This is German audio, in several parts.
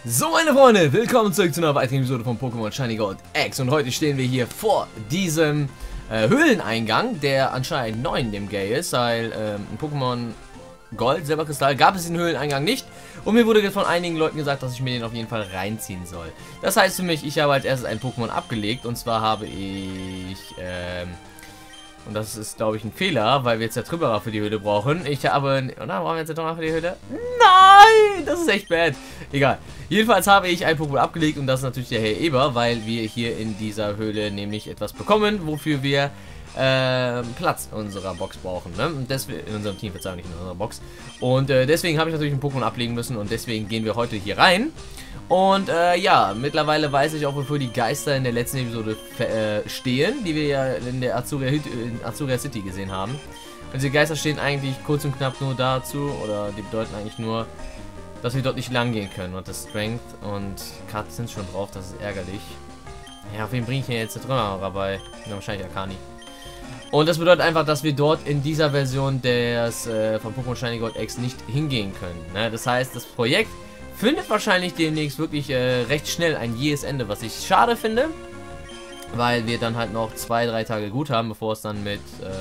So, meine Freunde, willkommen zurück zu einer weiteren Episode von Pokémon Shiny Gold X. Und heute stehen wir hier vor diesem Höhleneingang, der anscheinend neu in dem Game ist, weil in Pokémon Gold, Silberkristall, gab es den Höhleneingang nicht. Und mir wurde von einigen Leuten gesagt, dass ich mir den auf jeden Fall reinziehen soll. Das heißt für mich, ich habe als erstes ein Pokémon abgelegt. Und zwar habe ich, und das ist, glaube ich, ein Fehler, weil wir jetzt Zertrümmerer für die Höhle brauchen. Ich habe, oder? Brauchen wir jetzt Zertrümmerer für die Höhle? Nein! Das ist echt bad. Egal. Jedenfalls habe ich ein Pokémon abgelegt und das ist natürlich der Herr Eber, weil wir hier in dieser Höhle nämlich etwas bekommen, wofür wir Platz in unserer Box brauchen, ne? Und deswegen, in unserem Team, Verzeihung, nicht in unserer Box. Und deswegen habe ich natürlich ein Pokémon ablegen müssen und deswegen gehen wir heute hier rein. Und ja, mittlerweile weiß ich auch, wofür die Geister in der letzten Episode stehen, die wir ja in der Azuria City gesehen haben. Und diese Geister stehen eigentlich kurz und knapp nur dazu, oder die bedeuten eigentlich nur, dass wir dort nicht lang gehen können. Und das Strength und Karten sind schon drauf, das ist ärgerlich. Ja, auf wen bringe ich denn jetzt Trümmerer bei? Ja, wahrscheinlich Akani. Und das bedeutet einfach, dass wir dort in dieser Version des von Pokémon Shiny Gold X nicht hingehen können. Ne? Das heißt, das Projekt findet wahrscheinlich demnächst wirklich recht schnell ein jähes Ende, was ich schade finde, weil wir dann halt noch 2-3 Tage gut haben, bevor es dann mit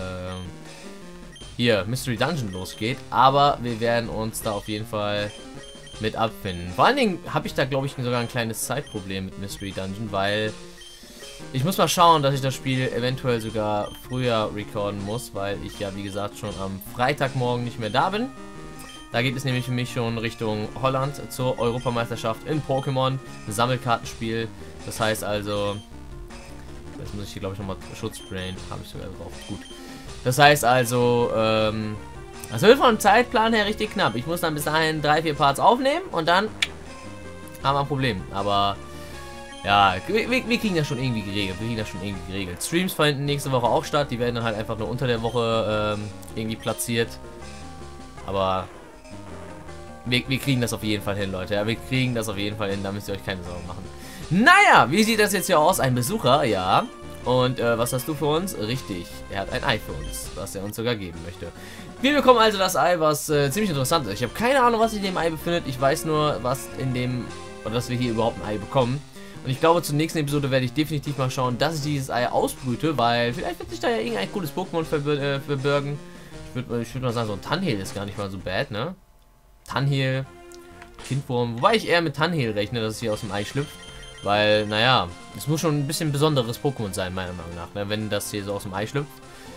hier Mystery Dungeon losgeht. Aber wir werden uns da auf jeden Fall mit abfinden. Vor allen Dingen habe ich da, glaube ich, sogar ein kleines Zeitproblem mit Mystery Dungeon, weil ich muss mal schauen, dass ich das Spiel eventuell sogar früher recorden muss, weil ich ja, wie gesagt, schon am Freitagmorgen nicht mehr da bin. Da geht es nämlich für mich schon Richtung Holland zur Europameisterschaft in Pokémon, ein Sammelkartenspiel. Das heißt also, jetzt muss ich hier, glaube ich, nochmal Schutz sprayen, habe ich sogar drauf. Gut. Das heißt also, das wird vom Zeitplan her richtig knapp. Ich muss dann bis dahin 3-4 Parts aufnehmen und dann haben wir ein Problem. Aber ja, wir kriegen das schon irgendwie geregelt. Streams finden nächste Woche auch statt. Die werden dann halt einfach nur unter der Woche irgendwie platziert. Aber wir kriegen das auf jeden Fall hin, Leute. Ja, wir kriegen das auf jeden Fall hin. Da müsst ihr euch keine Sorgen machen. Naja, wie sieht das jetzt hier aus? Ein Besucher, ja. Und was hast du für uns? Richtig, er hat ein Ei für uns, was er uns sogar geben möchte. Wir bekommen also das Ei, was ziemlich interessant ist. Ich habe keine Ahnung, was sich in dem Ei befindet. Ich weiß nur, was in dem, oder dass wir hier überhaupt ein Ei bekommen. Und ich glaube, zur nächsten Episode werde ich definitiv mal schauen, dass ich dieses Ei ausbrüte, weil vielleicht wird sich da ja irgendein cooles Pokémon verbirgen. Ich würd mal sagen, so ein Tanheel ist gar nicht mal so bad, ne? Tanheel, Kindwurm, wobei ich eher mit Tanheel rechne, dass es hier aus dem Ei schlüpft. Weil, naja, es muss schon ein bisschen besonderes Pokémon sein, meiner Meinung nach, ne? Wenn das hier so aus dem Ei schlüpft.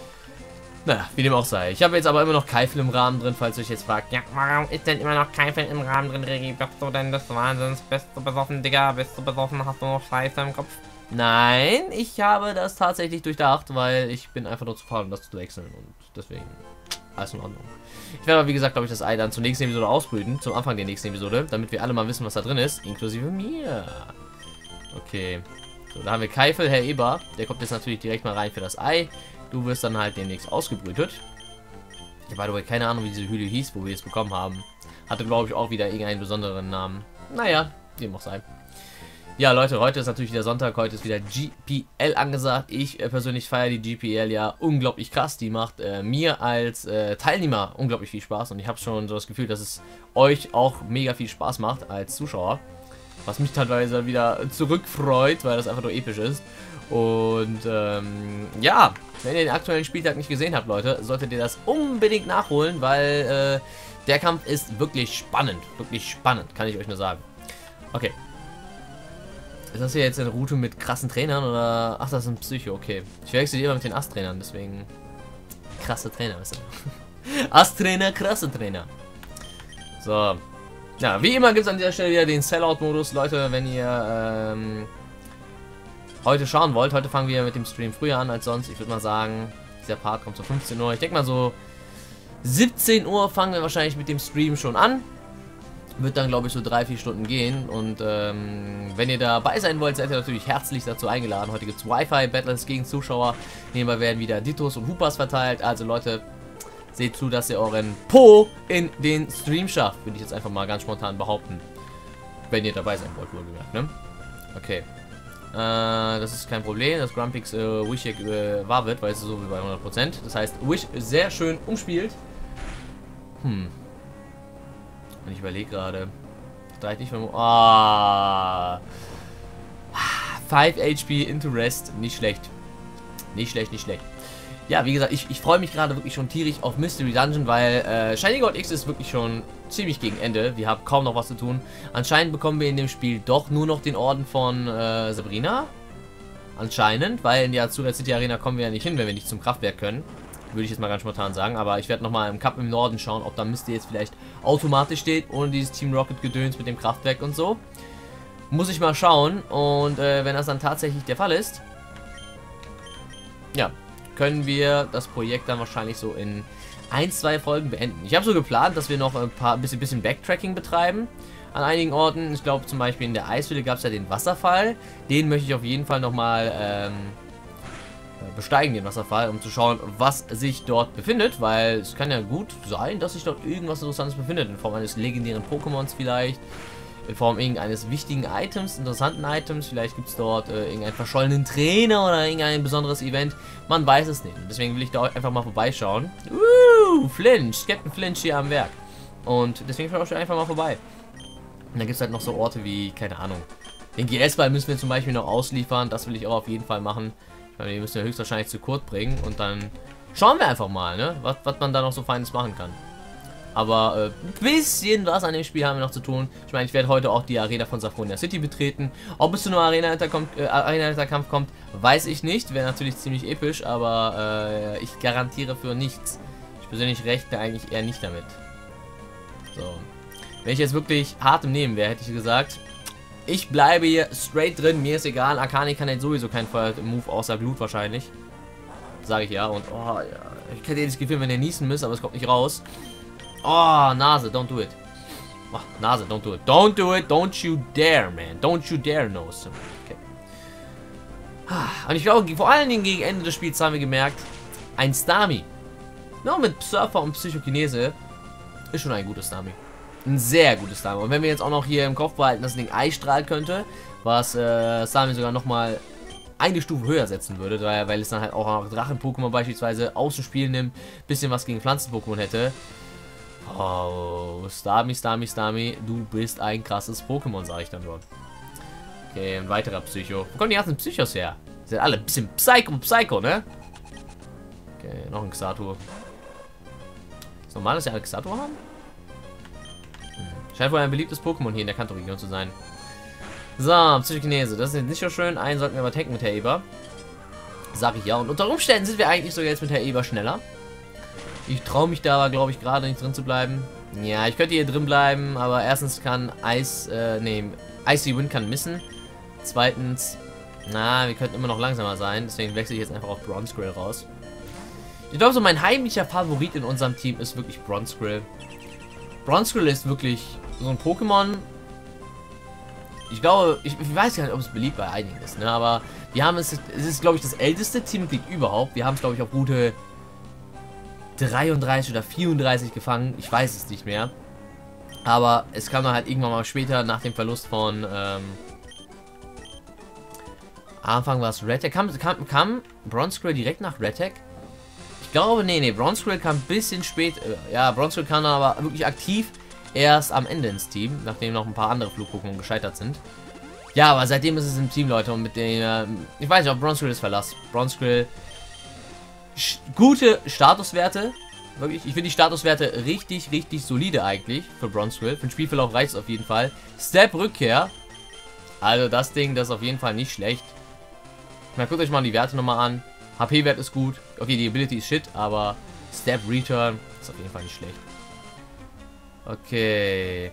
Naja, wie dem auch sei. Ich habe jetzt aber immer noch Keifel im Rahmen drin, falls ihr euch jetzt fragt, ja, warum ist denn immer noch Keifel im Rahmen drin, Regi? Bist du denn des Wahnsinns? Bist du besoffen, Digga? Bist du besoffen? Hast du noch Scheiße im Kopf? Nein, ich habe das tatsächlich durchdacht, weil ich bin einfach nur zu faul, um das zu wechseln und deswegen alles in Ordnung. Ich werde aber, wie gesagt, glaube ich, das Ei dann zur nächsten Episode ausbrüten, zum Anfang der nächsten Episode, damit wir alle mal wissen, was da drin ist, inklusive mir. Okay, so, da haben wir Keifel, Herr Eber, der kommt jetzt natürlich direkt mal rein für das Ei. Du wirst dann halt demnächst ausgebrütet. Ich habe by the way keine Ahnung, wie diese Höhle hieß, wo wir es bekommen haben. Hatte, glaube ich, auch wieder irgendeinen besonderen Namen. Naja, wie auch sei. Ja, Leute, heute ist natürlich wieder Sonntag. Heute ist wieder GPL angesagt. Ich persönlich feiere die GPL ja unglaublich krass. Die macht mir als Teilnehmer unglaublich viel Spaß. Und ich habe schon so das Gefühl, dass es euch auch mega viel Spaß macht als Zuschauer. Was mich teilweise wieder zurückfreut, weil das einfach nur episch ist. Und ja, wenn ihr den aktuellen Spieltag nicht gesehen habt, Leute, solltet ihr das unbedingt nachholen, weil der Kampf ist wirklich spannend, kann ich euch nur sagen. Okay. Ist das hier jetzt eine Route mit krassen Trainern oder? Ach, das ist ein Psycho, okay. Ich wechsle immer mit den Ast-Trainern, deswegen krasse Trainer, wisst ihr. Ast-Trainer, krasse Trainer. So. Ja, wie immer gibt es an dieser Stelle wieder den Sellout-Modus, Leute, wenn ihr heute schauen wollt. Heute fangen wir mit dem Stream früher an als sonst. Ich würde mal sagen, dieser Part kommt so 15 Uhr. Ich denke mal so 17 Uhr fangen wir wahrscheinlich mit dem Stream schon an. Wird dann, glaube ich, so 3-4 Stunden gehen. Und wenn ihr dabei sein wollt, seid ihr natürlich herzlich dazu eingeladen. Heute gibt es Wi-Fi-Battles gegen Zuschauer. Nebenbei werden wieder Dittos und Hupas verteilt. Also Leute, seht zu, dass ihr euren Po in den Stream schafft. Würde ich jetzt einfach mal ganz spontan behaupten. Wenn ihr dabei sein wollt, wohlgemerkt, ne? Okay. Das ist kein Problem. Das Grumpix Wish wahr wird, weil es ist so wie bei 100%. Das heißt, Wish sehr schön umspielt. Und ich überlege gerade. 3 nicht von... Ah. 5 HP into Rest. Nicht schlecht. Nicht schlecht, nicht schlecht. Ja, wie gesagt, ich freue mich gerade wirklich schon tierisch auf Mystery Dungeon, weil Shiny Gold X ist wirklich schon ziemlich gegen Ende. Wir haben kaum noch was zu tun. Anscheinend bekommen wir in dem Spiel doch nur noch den Orden von Sabrina. Anscheinend, weil in die Azura City Arena kommen wir ja nicht hin, wenn wir nicht zum Kraftwerk können. Würde ich jetzt mal ganz spontan sagen. Aber ich werde nochmal im Cup im Norden schauen, ob da Misty jetzt vielleicht automatisch steht, ohne dieses Team Rocket Gedöns mit dem Kraftwerk und so. Muss ich mal schauen. Und wenn das dann tatsächlich der Fall ist, ja, können wir das Projekt dann wahrscheinlich so in 1-2 Folgen beenden. Ich habe so geplant, dass wir noch ein bisschen Backtracking betreiben an einigen Orten. Ich glaube zum Beispiel in der Eishöhle gab es ja den Wasserfall. Den möchte ich auf jeden Fall nochmal besteigen, den Wasserfall, um zu schauen, was sich dort befindet, weil es kann ja gut sein, dass sich dort irgendwas Interessantes befindet, in Form eines legendären Pokémons vielleicht, in Form irgendeines wichtigen Items, interessanten Items, vielleicht gibt es dort irgendeinen verschollenen Trainer oder irgendein besonderes Event, man weiß es nicht. Deswegen will ich da einfach mal vorbeischauen. Flinch, Captain Flinch hier am Werk. Und deswegen schaue ich einfach mal vorbei. Und dann gibt es halt noch so Orte wie, keine Ahnung, den GS-Ball müssen wir zum Beispiel noch ausliefern, das will ich auch auf jeden Fall machen. Ich meine, den müssen wir höchstwahrscheinlich zu Kurt bringen und dann schauen wir einfach mal, ne, was man da noch so Feines machen kann. Aber ein bisschen was an dem Spiel haben wir noch zu tun. Ich meine, ich werde heute auch die Arena von Saphonia City betreten. Ob es zu einem Arena-Kampf kommt, weiß ich nicht. Wäre natürlich ziemlich episch, aber ich garantiere für nichts. Ich persönlich rechne eigentlich eher nicht damit. So. Wenn ich jetzt wirklich hart im Nehmen wäre, hätte ich gesagt, ich bleibe hier straight drin. Mir ist egal. Akane kann jetzt sowieso keinen Feuer-Move außer Glut wahrscheinlich. Sage ich ja. Und oh ja. Ich hätte das Gefühl, wenn er niesen müsste, aber es kommt nicht raus. Oh, Nase, don't do it. Oh, Nase, don't do it. Don't do it, don't you dare, man. Don't you dare, Nose. Okay. Und ich glaube, vor allen Dingen gegen Ende des Spiels haben wir gemerkt, ein Starmie, no, mit Surfer und Psychokinese, ist schon ein gutes Starmie. Ein sehr gutes Starmie. Und wenn wir jetzt auch noch hier im Kopf behalten, dass das Ding Eis strahlen könnte, was Starmie sogar nochmal eine Stufe höher setzen würde, weil es dann halt auch noch Drachen-Pokémon beispielsweise aus dem Spiel nimmt, bisschen was gegen Pflanzen-Pokémon hätte. Oh, Starmie, du bist ein krasses Pokémon, sage ich dann nur. Okay, ein weiterer Psycho. Wo kommen die ganzen Psychos her? Die sind alle ein bisschen Psycho, ne? Okay, noch ein Xatur. Ist normal, dass wir alle Xatur haben? Scheint wohl ein beliebtes Pokémon hier in der Kanto-Region zu sein. So, Psychokinese, das ist jetzt nicht so schön. Einen sollten wir aber tanken mit Herr Eber. Sag ich ja. Und unter Umständen sind wir eigentlich sogar jetzt mit Herr Eber schneller. Ich traue mich da aber, glaube ich, gerade nicht drin zu bleiben. Ja, ich könnte hier drin bleiben, aber erstens kann Icy Wind kann missen. Zweitens, na, wir könnten immer noch langsamer sein. Deswegen wechsle ich jetzt einfach auf Bronzegrill raus. Ich glaube, so mein heimlicher Favorit in unserem Team ist wirklich Bronzegrill. Bronzegrill ist wirklich so ein Pokémon. Ich glaube, ich weiß gar nicht, ob es beliebt bei einigen ist, ne? Aber wir haben es ist, glaube ich, das älteste Teammitglied überhaupt. Wir haben es, glaube ich, auf Route 33 oder 34 gefangen. Ich weiß es nicht mehr. Aber es kam dann halt irgendwann mal später, nach dem Verlust von Anfang war es Redtech. Kam Bronzegrill direkt nach Redtech? Ich glaube, nee, Bronzegrill kam ein bisschen spät. Ja, Bronzegrill kam aber wirklich aktiv erst am Ende ins Team, nachdem noch ein paar andere Flug-Pokémon gescheitert sind. Ja, aber seitdem ist es im Team, Leute, und mit dem, ich weiß nicht, ob Bronzegrill ist Verlass. Bronzegrill, gute Statuswerte, wirklich, ich finde die Statuswerte richtig solide eigentlich für Bronzegrill. Für den Spielverlauf reicht es auf jeden Fall. Step Rückkehr, also das Ding, das ist auf jeden Fall nicht schlecht. Na, guckt euch mal die Werte nochmal an. HP-Wert ist gut, okay, die Ability ist shit, aber Step Return ist auf jeden Fall nicht schlecht. Okay.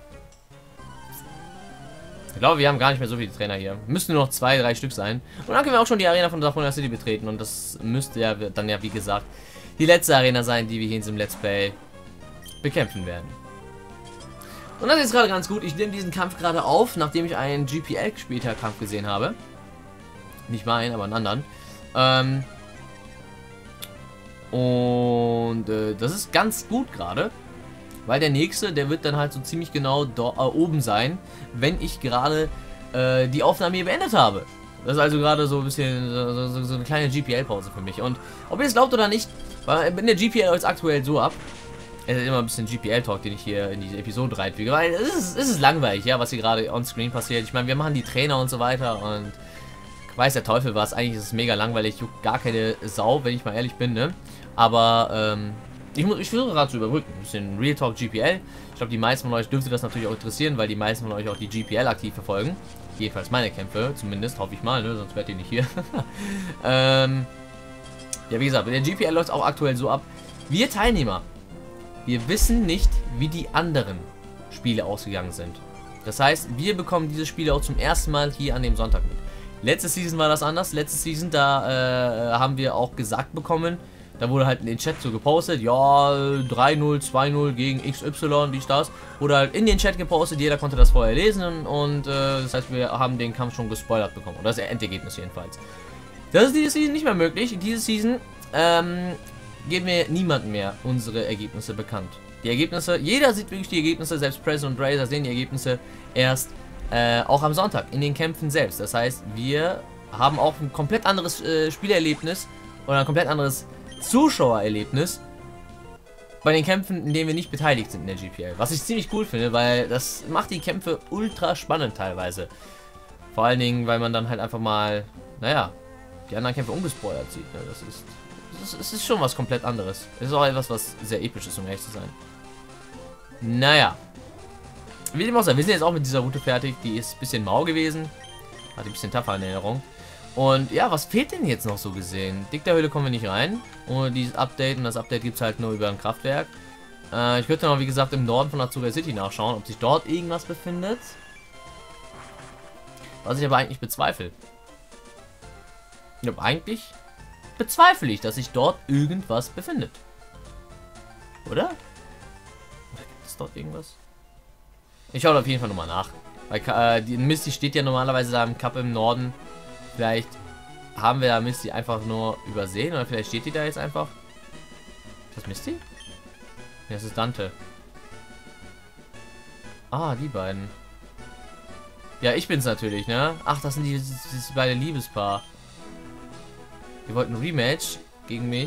Ich glaube, wir haben gar nicht mehr so viele Trainer hier. Müssen nur noch 2, 3 Stück sein. Und dann können wir auch schon die Arena von Saphonia City betreten. Und das müsste ja dann ja, wie gesagt, die letzte Arena sein, die wir hier in diesem Let's Play bekämpfen werden. Und das ist gerade ganz gut. Ich nehme diesen Kampf gerade auf, nachdem ich einen GPL-Kampf gesehen habe. Nicht meinen, aber einen anderen. Das ist ganz gut gerade. Weil der nächste, der wird dann halt so ziemlich genau oben sein, wenn ich gerade die Aufnahme hier beendet habe. Das ist also gerade so ein bisschen so eine kleine GPL-Pause für mich. Und ob ihr es glaubt oder nicht, in der GPL läuft es aktuell so ab. Es ist immer ein bisschen GPL-Talk, den ich hier in diese Episode reinfüge, weil es ist langweilig, ja, was hier gerade on-screen passiert. Ich meine, wir machen die Trainer und so weiter und weiß der Teufel was. Eigentlich ist es mega langweilig, juckt gar keine Sau, wenn ich mal ehrlich bin, ne? Aber, ich versuche gerade zu überbrücken. Ein bisschen Real Talk GPL. Ich glaube, die meisten von euch dürfte das natürlich auch interessieren, weil die meisten von euch auch die GPL aktiv verfolgen. Jedenfalls meine Kämpfe, zumindest, hoffe ich mal, ne? Sonst wärt ihr nicht hier. Ja, wie gesagt, in der GPL läuft es auch aktuell so ab. Wir Teilnehmer, wir wissen nicht, wie die anderen Spiele ausgegangen sind. Das heißt, wir bekommen diese Spiele auch zum ersten Mal hier an dem Sonntag mit. Letzte Season war das anders. Letzte Season, da haben wir auch gesagt bekommen, da wurde halt in den Chat so gepostet, ja, 3-0, 2-0 gegen XY, dies, das. Wurde halt in den Chat gepostet, jeder konnte das vorher lesen und das heißt, wir haben den Kampf schon gespoilert bekommen. Oder das Endergebnis jedenfalls. Das ist diese Season nicht mehr möglich. Diese Season geben wir niemandem mehr unsere Ergebnisse bekannt. Die Ergebnisse, jeder sieht wirklich die Ergebnisse, selbst Prez und Razor sehen die Ergebnisse erst auch am Sonntag in den Kämpfen selbst. Das heißt, wir haben auch ein komplett anderes Spielerlebnis oder ein komplett anderes Zuschauererlebnis bei den Kämpfen, in denen wir nicht beteiligt sind in der GPL. Was ich ziemlich cool finde, weil das macht die Kämpfe ultra spannend teilweise. Vor allen Dingen, weil man dann halt einfach mal, naja, die anderen Kämpfe ungespoilert sieht. Ne? Das ist schon was komplett anderes. Es ist auch etwas, was sehr episch ist, um ehrlich zu sein. Naja. Wie dem auch sei, wir sind jetzt auch mit dieser Route fertig. Die ist ein bisschen mau gewesen. Hatte ein bisschen tougher in Erinnerung. Und ja, was fehlt denn jetzt noch so gesehen? Dick der Höhle kommen wir nicht rein. Ohne dieses Update. Und das Update gibt es halt nur über ein Kraftwerk. Ich könnte noch, wie gesagt, im Norden von Nazuga City nachschauen, ob sich dort irgendwas befindet. Was ich aber eigentlich bezweifle. Ja, eigentlich bezweifle ich, dass sich dort irgendwas befindet. Oder? Oder gibt es dort irgendwas? Ich schaue auf jeden Fall nochmal nach. Weil die Misty steht ja normalerweise da im Cup im Norden. Vielleicht haben wir da Misty einfach nur übersehen. Oder vielleicht steht die da jetzt einfach. Ist das Misty? Ja, das ist Dante. Ah, die beiden. Ja, ich bin's natürlich, ne? Ach, das sind dieses beide Liebespaar. Die wollten ein Rematch gegen mich.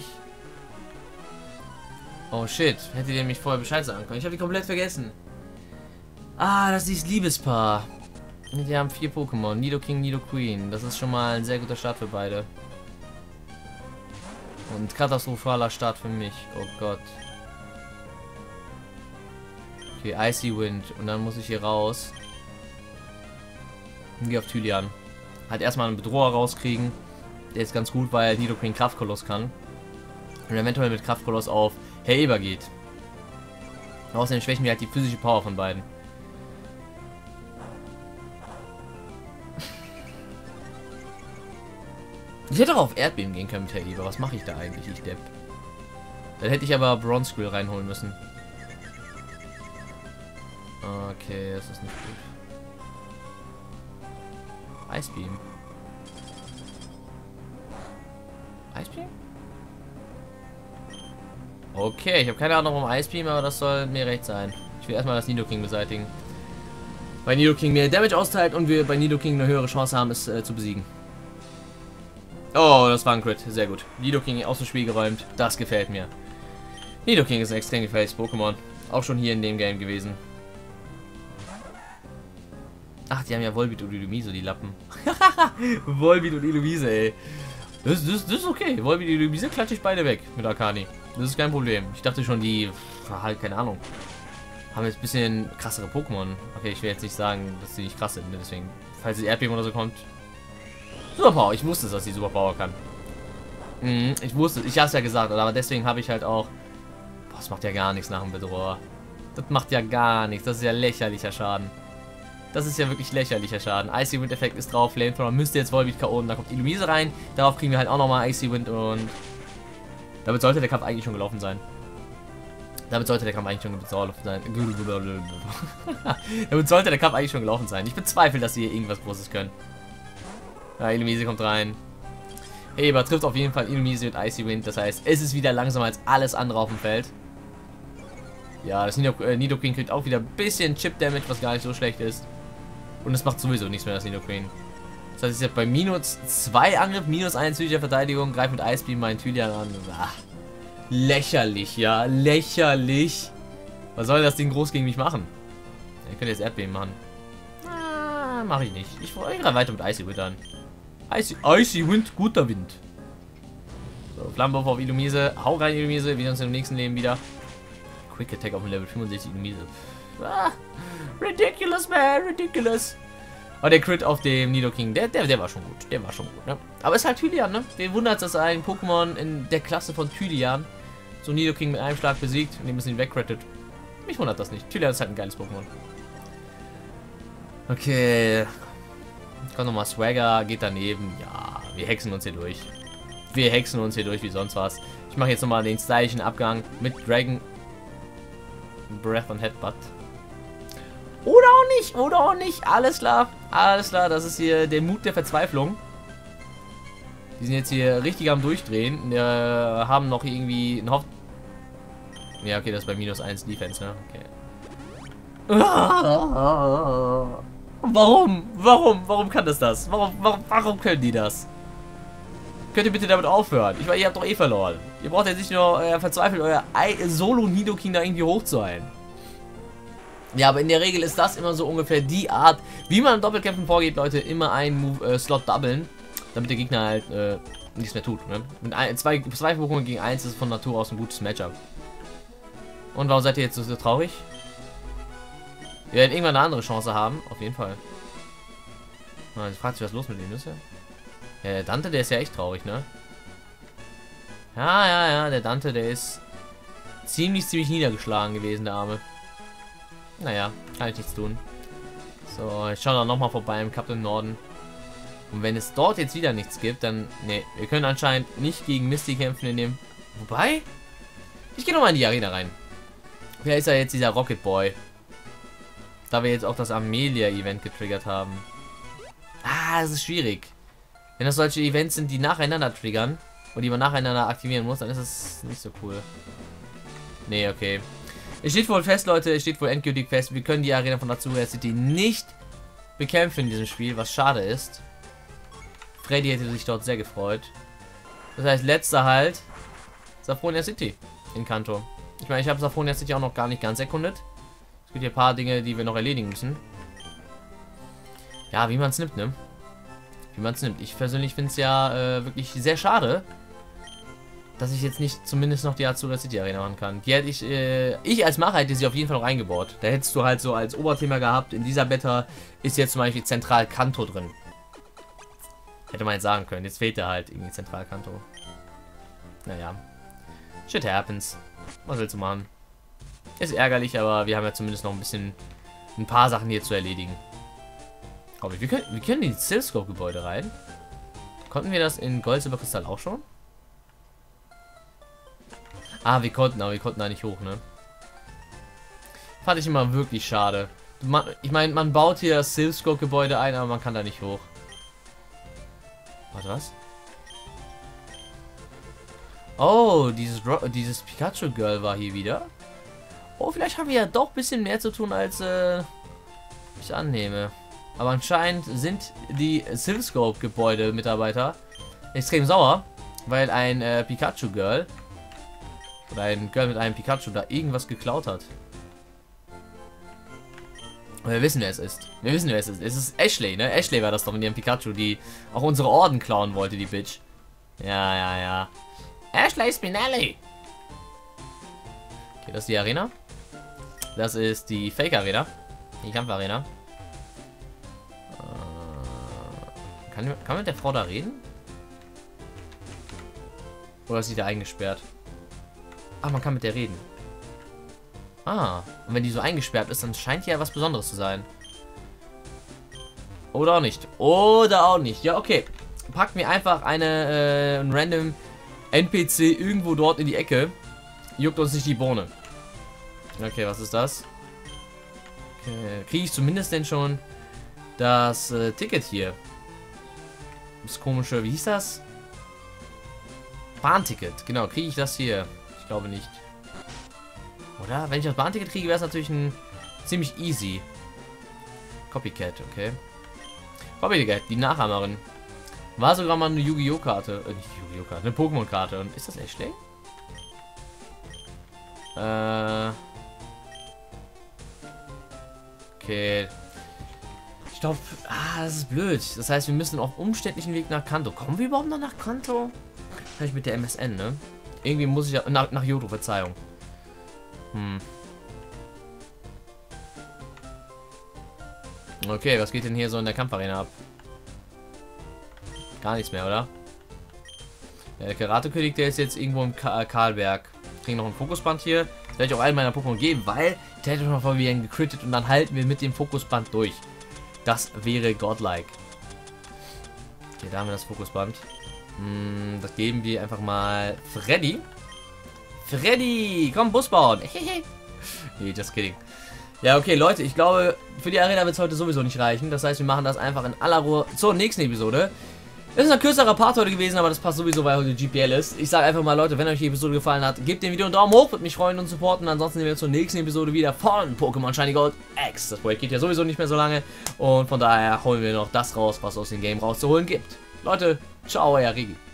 Oh shit, hättet ihr mich vorher Bescheid sagen können. Ich habe die komplett vergessen. Ah, das ist dieses Liebespaar. Die haben 4 Pokémon. Nidoking, Nidoqueen. Das ist schon mal ein sehr guter Start für beide. Und katastrophaler Start für mich. Oh Gott. Okay, Icy Wind. Und dann muss ich hier raus. Und gehe auf Thylian. Halt erstmal einen Bedroher rauskriegen. Der ist ganz gut, weil Nidoqueen Kraftkoloss kann. Und eventuell mit Kraftkoloss auf Herr Eber geht. Außerdem schwächen wir halt die physische Power von beiden. Ich hätte auch auf Erdbeben gehen können mit Herr Eber. Was mache ich da eigentlich, ich Depp? Dann hätte ich aber Bronze Squill reinholen müssen. Okay, das ist nicht gut. Ice Beam. Ice Beam? Okay, ich habe keine Ahnung warum Ice Beam, aber das soll mir recht sein. Ich will erstmal das Nidoking beseitigen. Weil Nidoking mehr Damage austeilt und wir bei Nidoking eine höhere Chance haben, es zu besiegen. Oh, das war ein Crit. Sehr gut. Nidoking aus dem Spiel geräumt. Das gefällt mir. Nidoking ist ein extrem gefährliches Pokémon. Auch schon hier in dem Game gewesen. Ach, die haben ja Volbeat und Illumise, die Lappen. Volbeat und Illumise, ey. Das ist okay. Volbeat und Illumise klatsche ich beide weg mit Arcani. Das ist kein Problem. Ich dachte schon, die halt, keine Ahnung, haben jetzt ein bisschen krassere Pokémon. Okay, ich will jetzt nicht sagen, dass sie nicht krass sind. Deswegen, falls es Erdbeben oder so kommt. Superpower. Ich wusste, dass sie Superpower kann. Ich wusste, ich habe es ja gesagt, aber deswegen habe ich halt auch. Boah, das macht ja gar nichts nach dem Bedroher. Das macht ja gar nichts. Das ist ja lächerlicher Schaden. Das ist ja wirklich lächerlicher Schaden. Icy Wind Effekt ist drauf. Flamethrower müsste jetzt Volbeat K.O. und da kommt Illumise rein. Darauf kriegen wir halt auch nochmal Icy Wind und damit sollte der Kampf eigentlich schon gelaufen sein. Damit sollte der Kampf eigentlich schon gelaufen sein. Damit sollte der Kampf eigentlich schon gelaufen sein. Ich bezweifle, dass sie hier irgendwas Großes können. Ja, Illumise kommt rein. Eber trifft auf jeden Fall Illumise mit Icy Wind. Das heißt, es ist wieder langsamer als alles andere auf dem Feld. Ja, das Nidoqueen kriegt auch wieder ein bisschen Chip-Damage, was gar nicht so schlecht ist. Und es macht sowieso nichts mehr, das Nidoqueen. Das heißt, ich habe bei minus 2 Angriff, minus 1 physischer Verteidigung, greift mit Ice Beam meinen Thylian an. Lächerlich, ja. Lächerlich. Was soll das Ding groß gegen mich machen? Ich könnte jetzt Erdbeben machen. Ah, mache ich nicht. Ich wollte weiter mit Icy Wind an. Icy Wind, guter Wind. So, Flammenwurf auf Illumise. Hau rein, Illumise. Wir sehen uns im nächsten Leben wieder. Quick Attack auf dem Level 65 Illumise. Ah, ridiculous, man. Ridiculous. Aber der Crit auf dem Nidoking, der war schon gut. Der war schon gut, ne? Aber es ist halt Hylian, ne? Wen wundert, dass ein Pokémon in der Klasse von Hylian so Nidoking mit einem Schlag besiegt und dem müssen ihn wegcrittet. Mich wundert das nicht. Hylian ist halt ein geiles Pokémon. Okay. Kommt nochmal Swagger, geht daneben. Ja, wir hexen uns hier durch. Wir hexen uns hier durch wie sonst was. Ich mache jetzt nochmal den stylichen Abgang mit Dragon Breath und Headbutt. Oder auch nicht, oder auch nicht. Alles klar, das ist hier der Mut der Verzweiflung. Die sind jetzt hier richtig am Durchdrehen. Wir haben noch irgendwie einen Ja, okay, das ist bei -1 Defense, ne? Okay. Warum kann das? Warum können die das? Könnt ihr bitte damit aufhören? Ich meine, ihr habt doch eh verloren. Ihr braucht jetzt nicht nur verzweifelt euer Solo-Nidoking da irgendwie hoch zu halten. Ja, aber in der Regel ist das immer so ungefähr die Art, wie man in Doppelkämpfen vorgeht, Leute. Immer einen Slot doublen, damit der Gegner halt nichts mehr tut. Ne? Mit zwei Pokémon gegen 1 ist von Natur aus ein gutes Matchup. Und warum seid ihr jetzt so traurig? Wir werden irgendwann eine andere Chance haben, auf jeden Fall. Na, ich frage sich, was los mit ihm ist, ja? Ja, der Dante, der ist ja echt traurig, ne? Ja, der Dante, der ist ziemlich niedergeschlagen gewesen, der Arme. Naja, kann ich nichts tun. So, ich schaue dann nochmal vorbei im Cup im Norden. Und wenn es dort jetzt wieder nichts gibt, dann... Ne, wir können anscheinend nicht gegen Misty kämpfen in dem... Wobei? Ich gehe nochmal in die Arena rein. Wer ist ja jetzt dieser Rocket Boy? Da wir jetzt auch das Amelia-Event getriggert haben. Ah, das ist schwierig. Wenn das solche Events sind, die nacheinander triggern und die man nacheinander aktivieren muss, dann ist es nicht so cool. Nee, okay. Es steht wohl fest, Leute, es steht wohl endgültig fest, wir können die Arena von Azuria City nicht bekämpfen in diesem Spiel, was schade ist. Freddy hätte sich dort sehr gefreut. Das heißt, letzter Halt, Saffronia City in Kanto. Ich meine, ich habe Saffronia City auch noch gar nicht ganz erkundet. Es gibt hier ein paar Dinge, die wir noch erledigen müssen. Ja, wie man es nimmt, ne? Wie man es nimmt. Ich persönlich finde es ja wirklich sehr schade, dass ich jetzt nicht zumindest noch die Azuria City Arena machen kann. Die hätte ich als Macher hätte sie auf jeden Fall noch eingebaut. Da hättest du halt so als Oberthema gehabt, in dieser Beta ist jetzt zum Beispiel zentral Kanto drin. Hätte man jetzt sagen können. Jetzt fehlt da halt irgendwie zentral Kanto. Naja. Shit happens. Was willst du machen? Ist ärgerlich, aber wir haben ja zumindest noch ein paar Sachen hier zu erledigen. Aber wir können in die Silphscope-Gebäude rein. Konnten wir das in Gold, Silber, Kristall auch schon? Ah, wir konnten da nicht hoch, ne? Fand ich immer wirklich schade. Ich meine, man baut hier das Silphscope-Gebäude ein, aber man kann da nicht hoch. Warte, was? Oh, dieses Pikachu-Girl war hier wieder. Oh, vielleicht haben wir ja doch ein bisschen mehr zu tun, als ich annehme. Aber anscheinend sind die Silphscope-Gebäude-Mitarbeiter extrem sauer, weil ein Pikachu-Girl oder ein Girl mit einem Pikachu da irgendwas geklaut hat. Und wir wissen, wer es ist. Wir wissen, wer es ist. Es ist Ashley, ne? Ashley war das doch in ihrem Pikachu, die auch unsere Orden klauen wollte, die Bitch. Ja. Ashley Spinelli! Okay, das ist die Arena. Das ist die Fake-Arena. Die Kampfarena. Kann man mit der Frau da reden? Oder ist sie da eingesperrt? Ach, man kann mit der reden. Ah, und wenn die so eingesperrt ist, dann scheint die ja was Besonderes zu sein. Oder auch nicht. Oder auch nicht. Ja, okay. Packt mir einfach einen random NPC irgendwo dort in die Ecke. Juckt uns nicht die Bohne. Okay, was ist das? Okay, kriege ich zumindest denn schon das Ticket hier? Das komische, wie hieß das? Bahnticket, genau, kriege ich das hier? Ich glaube nicht. Oder? Wenn ich das Bahnticket kriege, wäre es natürlich ein ziemlich easy. Copycat, okay. Copycat, die Nachahmerin. War sogar mal eine Yu-Gi-Oh! Karte. Nicht Yu-Gi-Oh! Karte, eine Pokémon-Karte. Und ist das Ashley? Okay. Ich glaube, das ist blöd. Das heißt, wir müssen auf umständlichen Weg nach Kanto. Kommen wir überhaupt noch nach Kanto? Kann ich mit der MSN, ne? Irgendwie muss ich ja... Nach Johto, Verzeihung. Okay, was geht denn hier so in der Kampfarena ab? Gar nichts mehr, oder? Ja, der Karate-König, der ist jetzt irgendwo im Karlberg. Kriegen noch ein Fokusband hier. Das werde ich auch allen meiner Pokémon geben, weil der hätte noch mal wieder gecrittet und dann halten wir mit dem Fokusband durch. Das wäre godlike. Okay, da haben wir das Fokusband. Das geben wir einfach mal Freddy. Freddy, komm, Bus bauen. Nee, just kidding. Ja, okay, Leute, ich glaube, für die Arena wird es heute sowieso nicht reichen. Das heißt, wir machen das einfach in aller Ruhe zur nächsten Episode. Es ist ein kürzerer Part heute gewesen, aber das passt sowieso, weil heute GPL ist. Ich sage einfach mal, Leute, wenn euch die Episode gefallen hat, gebt dem Video einen Daumen hoch, würde mich freuen und supporten. Ansonsten sehen wir uns zur nächsten Episode wieder von Pokémon Shiny Gold X. Das Projekt geht ja sowieso nicht mehr so lange und von daher holen wir noch das raus, was aus dem Game rauszuholen gibt. Leute, ciao, euer Regi.